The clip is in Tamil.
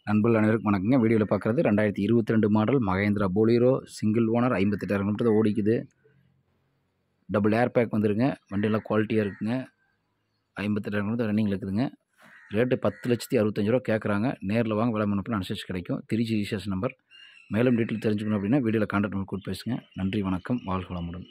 நண்பர்கள் அனைவருக்கும் வணக்கங்க. வீடியோவில் பார்க்குறது 2022 model Mahindra Bolero single owner 58,000 kilometre தான் ஓடிக்குது. டபுள் ஏர் பேக் வந்துருங்க. வண்டியெல்லாம் குவாலிட்டியாக இருக்குங்க. 58,000 கிலோமீட்டர் ரன்னிங்கில் இருக்குதுங்க. ரேட்டு 10,65,000 கேட்குறாங்க. நேரில் வாங்க, விலை முன்னப்பின் அனுசரிச்சு கிடைக்கும். Trichy registration number. மேலும் டீட்டெயில் தெரிஞ்சுக்கணும் அப்படின்னா வீடியோவில் கான்டாக்ட் நம்பர் கூட்டு பேசுங்க. நன்றி, வணக்கம், வாழ்க வளமுடன்.